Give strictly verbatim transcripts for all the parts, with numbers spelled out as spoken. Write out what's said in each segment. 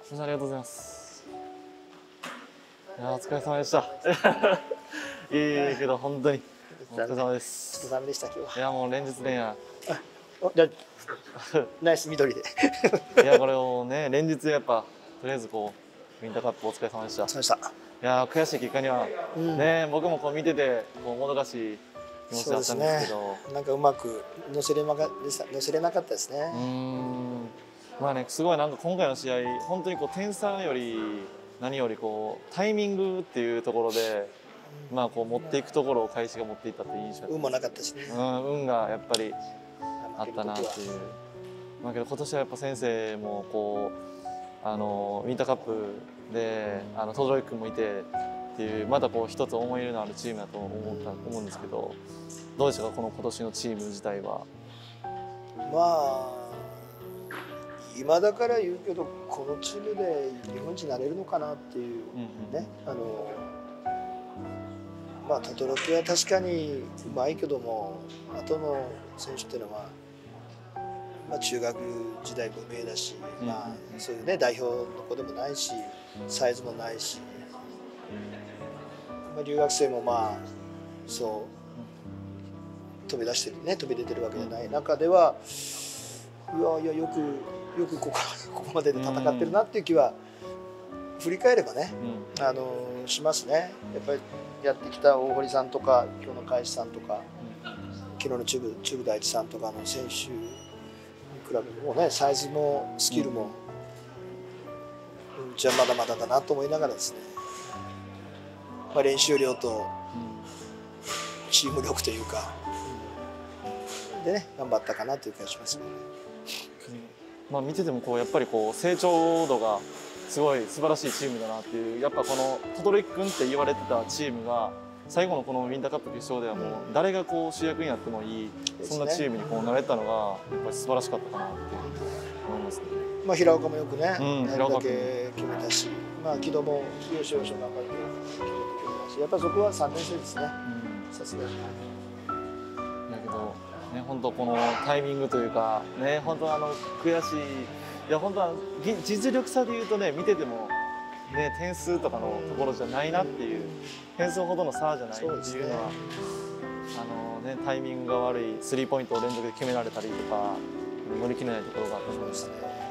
本当にありがとうございます。いやお疲れ様でした。いえいえけど本当にお疲れ様です。 ちょっとダメでした今日は。 いやもう連日連夜。 おじゃナイス緑で。 いやこれをね連日やっぱとりあえずこうウィンターカップお疲れ様でした。 そうでした。 いや悔しい結果には、うん、ね僕もこう見ててこうもどかしい気持ちだったんですけど、 ね、なんかうまく乗せれなか乗せれなかったですね。 うんまあねすごいなんか今回の試合本当にこう点差より何よりこうタイミングっていうところで、うん、まあこう持っていくところを開始が持っていったっていう印象。 運もなかったしね。 うん運がやっぱりあったなっていう。まあけど今年はやっぱ先生もこうあのウィンターカップであの轟君もいてっていうまたこう一つ思い入れのあるチームだと思った思うんですけど、どうでしたかこの今年のチーム自体は。 まあ今だから言うけどこのチームで日本一になれるのかなっていうね、あのまあ轟は確かにうまいけども後の選手っていうのは。まあ中学時代無名だし、うん、まあそういうね代表の子でもないしサイズもないし、まあ、留学生もまあそう飛び出してるね飛び出てるわけじゃない中ではいやいやよくよくここここまでで戦ってるなっていう気は振り返ればね、うん、あのしますね。やっぱりやってきた大堀さんとか今日の海士さんとか、うん、昨日の中部中部第一さんとかの選手比べもねサイズもスキルも、うん、うちはまだまだだなと思いながらですね、まあ、練習量とチーム力というかでね頑張ったかなという気がしますね。 うん、まあ見ててもこうやっぱりこう成長度がすごい素晴らしいチームだなっていうやっぱこの轟君って言われてたチームが最後のこのウィンターカップ決勝ではもう誰がこう主役になってもいい、うん、そんなチームにこうなれたのがやっぱり素晴らしかったかなって思いますね。 まあ平岡もよくね、うん、 平岡だけ決めたし、まあ木戸も要所要所頑張って決めてくれたし、やっぱりそこはさんねん生ですね。さすがに。 だけどね本当このタイミングというかね本当あの悔しいいや本当は実力差でいうとね見てても。ね、点数とかのところじゃないなっていう点数ほどの差じゃないっていうのは、ね、あのねタイミングが悪いスリーポイントを連続で決められたりとか乗り切れないところがあったと思いますね。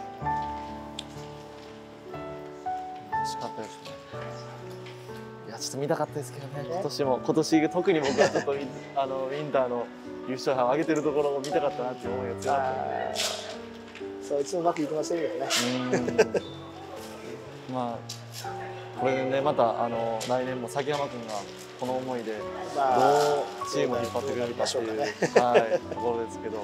惜しかったですね。いやちょっと見たかったですけどね今年も今年特に僕はちょっとあのウィンターの優勝杯を上げてるところを見たかったなっていう思いが強かったので。 そういつもうまくいきませんよね。 まあこれでねまたあの来年も崎山君がこの思いでどうチームを引っ張ってくれるかっていう、ねはい、ところですけど、はい、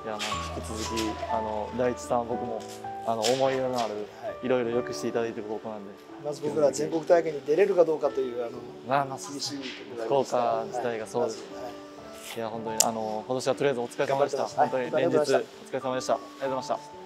いやまあ引き続きあの第一さん僕もあの思い入れのある、はい、いろいろよくしていただいていることなんでまず僕ら全国大会に出れるかどうかというあのまあまあ厳しい福岡自体がそうです。いや本当にあの今年はとりあえずお疲れ様でした。本当に連日お疲れ様でした。ありがとうございました。